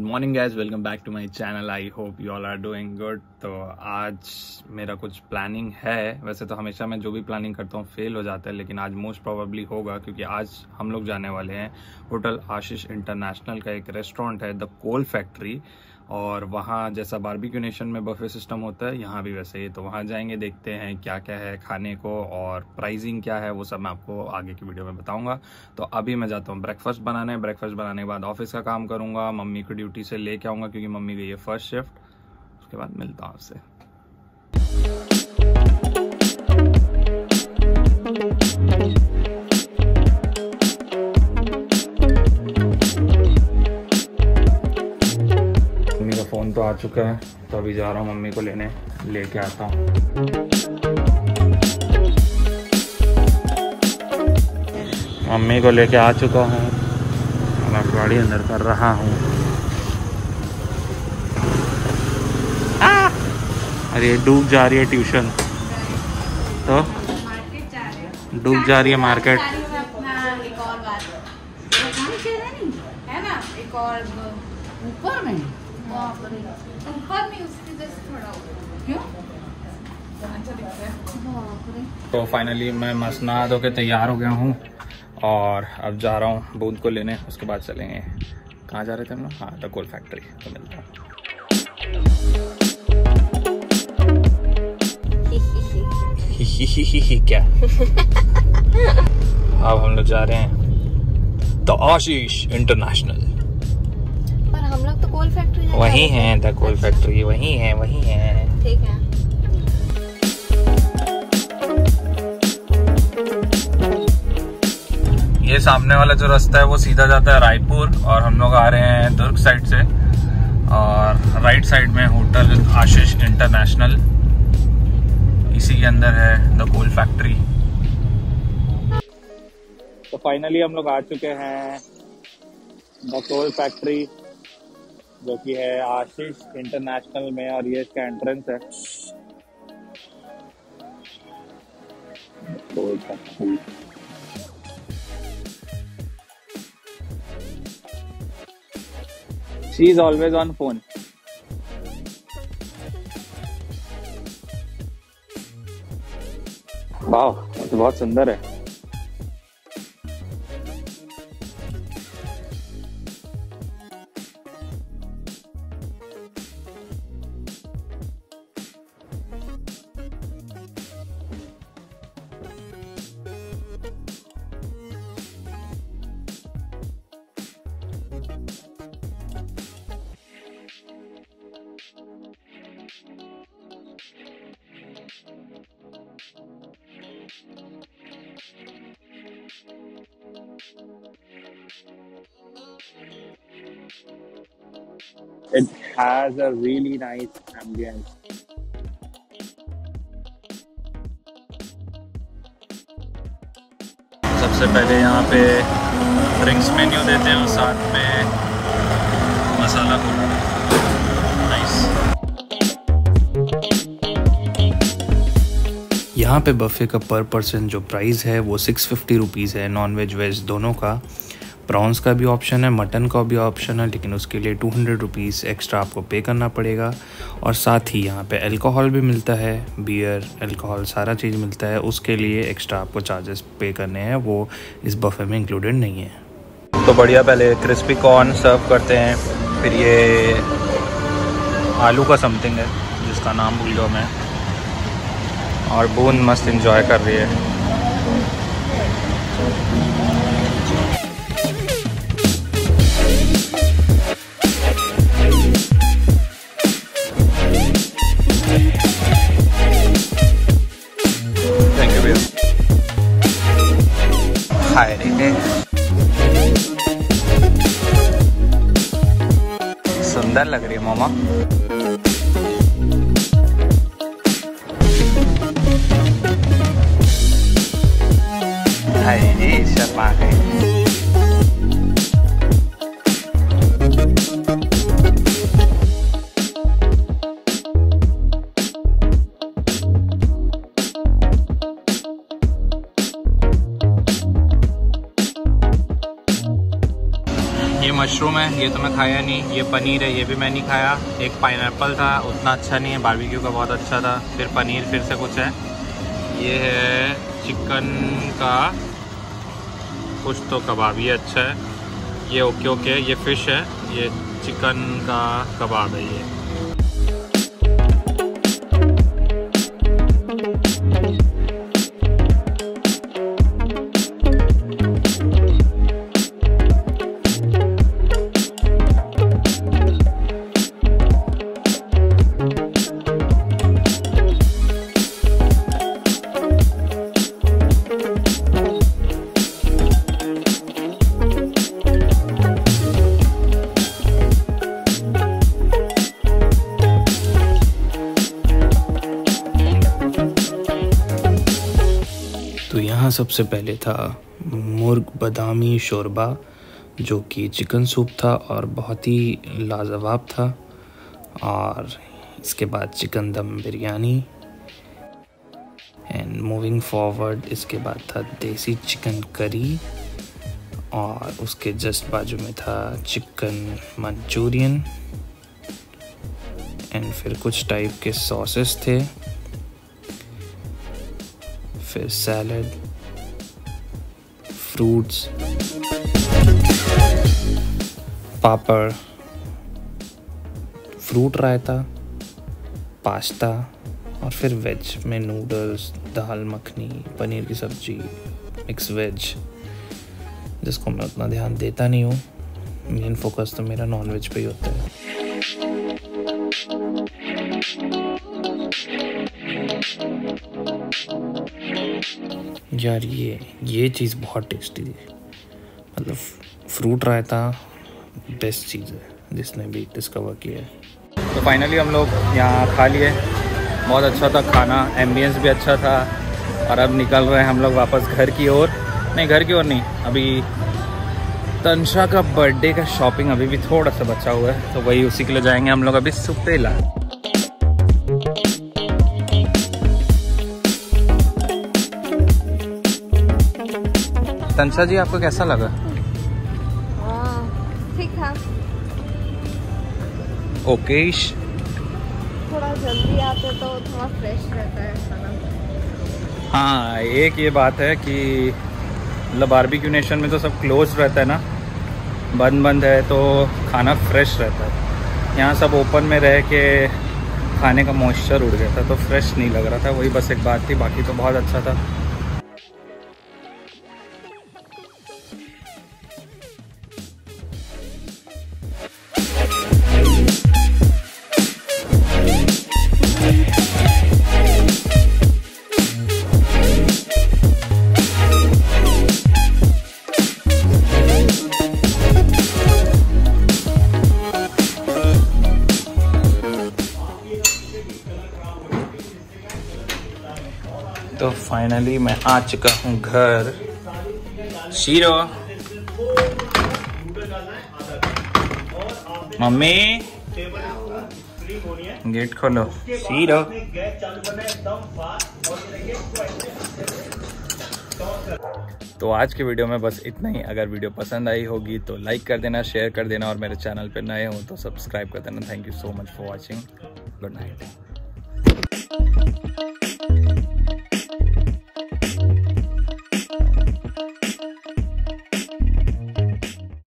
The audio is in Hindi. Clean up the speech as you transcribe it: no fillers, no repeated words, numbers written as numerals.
Good morning guys, welcome back to my channel. I hope you all are doing good. तो आज मेरा कुछ प्लानिंग है। वैसे तो हमेशा मैं जो भी प्लानिंग करता हूँ फेल हो जाता है, लेकिन आज मोस्ट प्रोबेबली होगा, क्योंकि आज हम लोग जाने वाले हैं होटल आशीष इंटरनेशनल का एक रेस्टोरेंट है द कोल फैक्ट्री। और वहाँ जैसा बारबेक्यू नेशन में बफे सिस्टम होता है, यहाँ भी वैसे ही। तो वहाँ जाएंगे, देखते हैं क्या क्या है खाने को और प्राइसिंग क्या है, वो सब मैं आपको आगे की वीडियो में बताऊंगा। तो अभी मैं जाता हूँ ब्रेकफास्ट बनाने। ब्रेकफास्ट बनाने के बाद ऑफिस का काम करूंगा, मम्मी को ड्यूटी से लेके आऊँगा क्योंकि मम्मी गई है फर्स्ट शिफ्ट। उसके बाद मिलता हूँ आपसे। फ़ोन तो आ चुका है, तो अभी जा रहा हूँ मम्मी को लेके आता हूँ। मम्मी को लेके आ चुका हूँ, मैं गाड़ी अंदर कर रहा हूँ। अरे डूब जा रही है ट्यूशन, तो डूब जा रही है मार्केट। एक और बात है ना, एक और ऊपर में उसकी जैसे थोड़ा क्यों अच्छा दिखता है। तो फाइनली मैं मस्त नहा धो के तैयार हो गया हूँ और अब जा रहा हूँ बूंद को लेने। उसके बाद चलेंगे, कहाँ जा रहे थे हम लोग? हाँ, द कोल फैक्ट्री। तो मिलता हूँ। क्या अब हम लोग जा रहे हैं द आशीष इंटरनेशनल। हम लोग तो कोल फैक्ट्री वही है, द कोल फैक्ट्री वही है ठीक है। ये सामने वाला जो रास्ता है वो सीधा जाता है रायपुर, और हम लोग आ रहे हैं दुर्ग साइड से। और राइट साइड में होटल आशीष इंटरनेशनल, इसी के अंदर है द कोल फैक्ट्री। तो फाइनली हम लोग आ चुके हैं द कोल फैक्ट्री, जो कि है आशीष इंटरनेशनल में, और ये इसका एंट्रेंस है। She is always on phone. वाह, तो बहुत सुंदर है। It has a really nice ambience. सबसे पहले यहाँ पे ड्रिंक्स मेन्यू देते हैं और साथ में मसाला पूरी। नाइस। यहाँ पे बफे का पर पर्सन जो प्राइस है वो 650 रुपीज़ है, नॉन वेज वेज दोनों का। प्रॉन्स का भी ऑप्शन है, मटन का भी ऑप्शन है, लेकिन उसके लिए 200 रुपीज़ एक्स्ट्रा आपको पे करना पड़ेगा। और साथ ही यहाँ पे अल्कोहल भी मिलता है, बियर, अल्कोहल सारा चीज़ मिलता है। उसके लिए एक्स्ट्रा आपको चार्जेस पे करने हैं, वो इस बफे में इंक्लूडेड नहीं है। तो बढ़िया, पहले क्रिस्पी कॉर्न सर्व करते हैं, फिर ये आलू का समथिंग है जिसका नाम भूल गया मैं, और बूंद मस्त एंजॉय कर रही है। हाय रे, सुंदर लग रही है मामा। हाय रे, शर्मा गई। मशरूम है, ये तो मैं खाया नहीं। ये पनीर है, ये भी मैं नहीं खाया। एक पाइनएप्पल था, उतना अच्छा नहीं है, बारबेक्यू का बहुत अच्छा था। फिर पनीर फिर से कुछ है। ये है चिकन का कुछ तो कबाब, ये अच्छा है। ये ओके ओके, ये फ़िश है, ये चिकन का कबाब है ये। तो यहाँ सबसे पहले था मुर्ग बदामी शोरबा, जो कि चिकन सूप था और बहुत ही लाजवाब था। और इसके बाद चिकन दम बिरयानी। एंड मूविंग फॉरवर्ड इसके बाद था देसी चिकन करी, और उसके जस्ट बाजू में था चिकन मंचूरियन। एंड फिर कुछ टाइप के सॉसेस थे, फिर salad, fruits, papad, fruit raita, pasta, और फिर वेज में नूडल्स, दाल मखनी, पनीर की सब्जी, मिक्स वेज, जिसको मैं उतना ध्यान देता नहीं हूँ। मेन फोकस तो मेरा नॉन वेज पे ही होता है। यार ये चीज़ बहुत टेस्टी थी, मतलब फ्रूट रायता बेस्ट चीज़ है जिसने भी डिस्कवर किया है। तो फाइनली हम लोग यहाँ खा लिए, बहुत अच्छा था खाना, एम्बियंस भी अच्छा था। और अब निकल रहे हैं हम लोग वापस घर की ओर। नहीं, घर की ओर नहीं, अभी तंशा का बर्थडे का शॉपिंग अभी भी थोड़ा सा बचा हुआ है, तो वही उसी के लिए जाएंगे हम लोग अभी सुपेला। तंशा जी, आपको कैसा लगा? ठीक ठाक, ओकेश। थोड़ा जल्दी आते तो थोड़ा फ्रेश रहता है खाना। हाँ, एक ये बात है कि मतलब बारबेक्यू नेशन में तो सब क्लोज रहता है ना, बंद है, तो खाना फ्रेश रहता है। यहाँ सब ओपन में रह के खाने का मॉइस्चर उड़ गया था, तो फ्रेश नहीं लग रहा था। वही बस एक बात थी, बाकी तो बहुत अच्छा था। तो फाइनली मैं आ चुका हूँ घर। शीरो, मम्मी गेट खोलो। शीरो, तो आज के वीडियो में बस इतना ही। अगर वीडियो पसंद आई होगी तो लाइक कर देना, शेयर कर देना, और मेरे चैनल पे नए हो तो सब्सक्राइब कर देना। Thank you so much for watching. Good night.